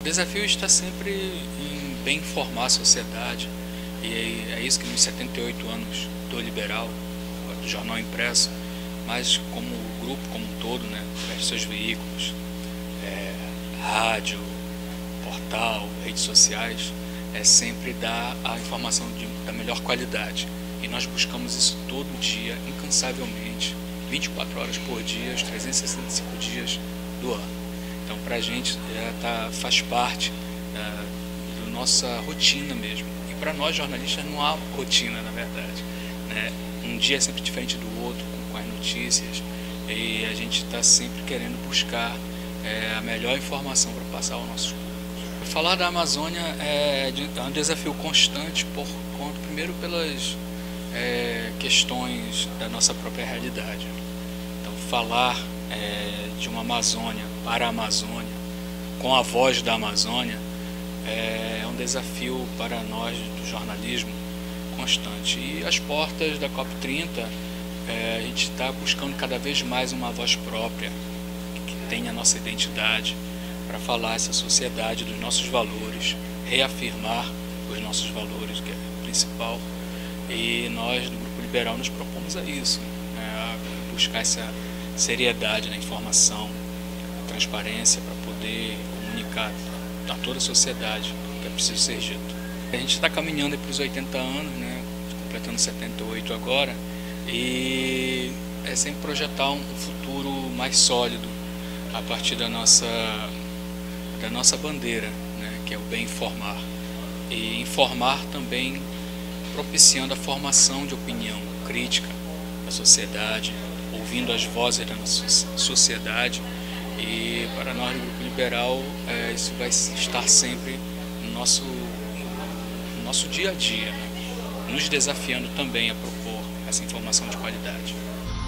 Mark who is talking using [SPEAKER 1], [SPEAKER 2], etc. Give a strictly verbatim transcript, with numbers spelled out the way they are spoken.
[SPEAKER 1] desafio está sempre em bem informar a sociedade, e é isso que nos setenta e oito anos do Liberal, do Jornal Impresso, mas como grupo como um todo, né, através de seus veículos, é, rádio, portal, redes sociais, é sempre dar a informação de, da melhor qualidade. E nós buscamos isso todo dia, incansavelmente, vinte e quatro horas por dia, os trezentos e sessenta e cinco dias do ano. Então, para a gente, é, tá, faz parte é, da nossa rotina mesmo. E para nós, jornalistas, não há rotina, na verdade, né? Um dia é sempre diferente do outro, com, com as notícias, e a gente está sempre querendo buscar é, a melhor informação para passar aos nossos públicos. Falar da Amazônia é, é um desafio constante, por conta, primeiro, pelas é, questões da nossa própria realidade. Então, falar é, de uma Amazônia para a Amazônia, com a voz da Amazônia, é um desafio para nós do jornalismo constante. E as portas da COP trinta, é, a gente está buscando cada vez mais uma voz própria, que tenha a nossa identidade, para falar essa sociedade dos nossos valores, reafirmar os nossos valores, que é o principal. E nós, do Grupo Liberal, nos propomos a isso, né, a buscar essa seriedade na informação, transparência, para poder comunicar a toda a sociedade o que é preciso ser dito. A gente está caminhando para os oitenta anos, né, completando setenta e oito agora, e é sempre projetar um futuro mais sólido a partir da nossa, da nossa bandeira, né, que é o bem informar. E informar também propiciando a formação de opinião crítica da sociedade, ouvindo as vozes da nossa sociedade. E para nós do Grupo Liberal, é, isso vai estar sempre no nosso, no nosso dia a dia, né? Nos desafiando também a propor essa informação de qualidade.